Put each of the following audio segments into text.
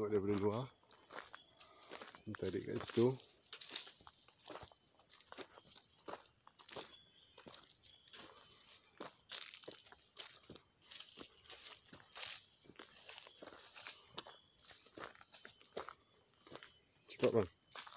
nampak daripada luar. Tarik kat situ. Cepat bang.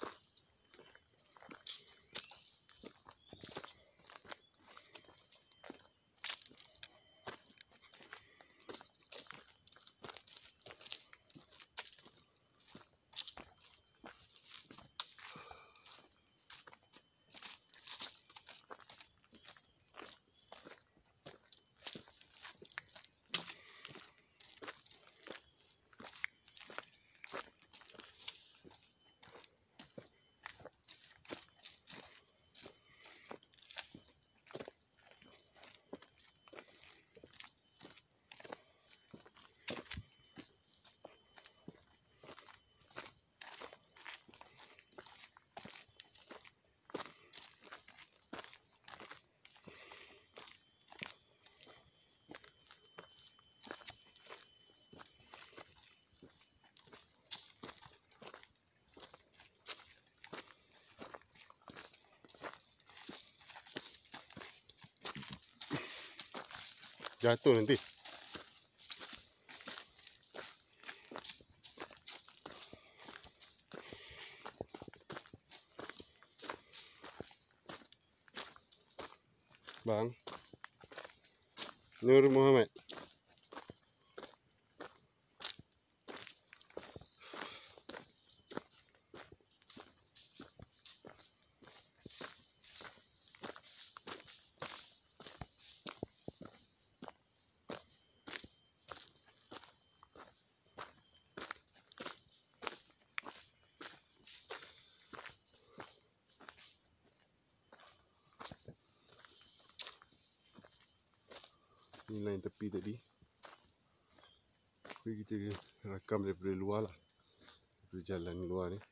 Jatuh nanti. Bang. Nur Muhammad. Ni lain tepi tadi. Kita rakam daripada luar lah. Daripada jalan luar ni.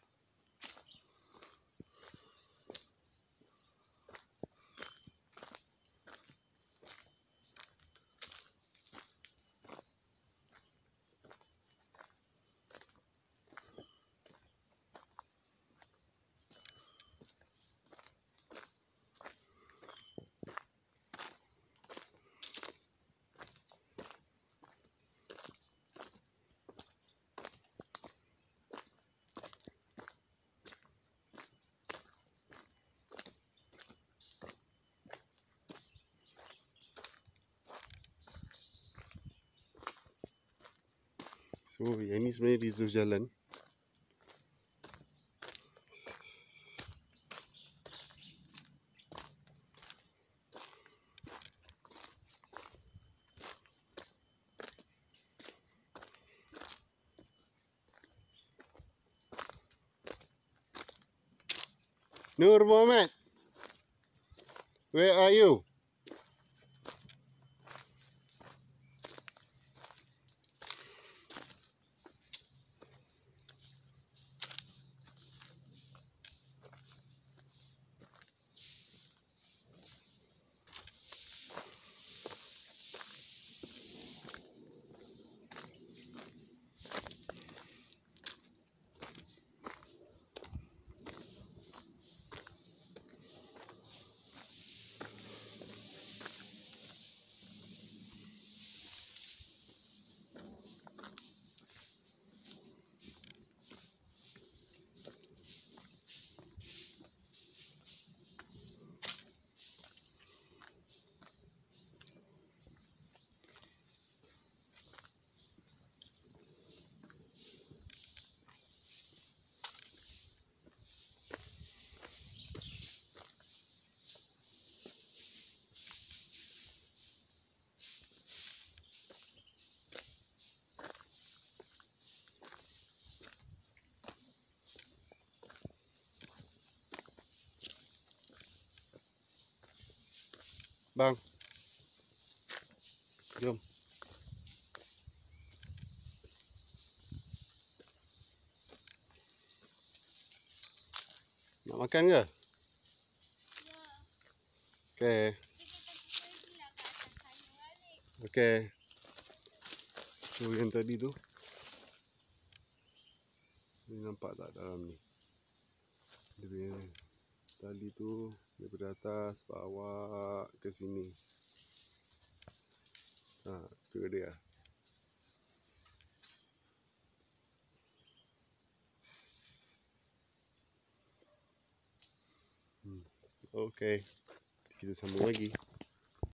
So yang ni sebenarnya reserve jalan. Nur Muhammad, where are you? Bang, jom. Nak makan ke? Ya. Okey. Okey. Tu yang tadi tu. Ni nampak tak dalam ni? Dia punya tali tu daripada atas bawa ke sini. Tu dia. Okey, kita sambung lagi.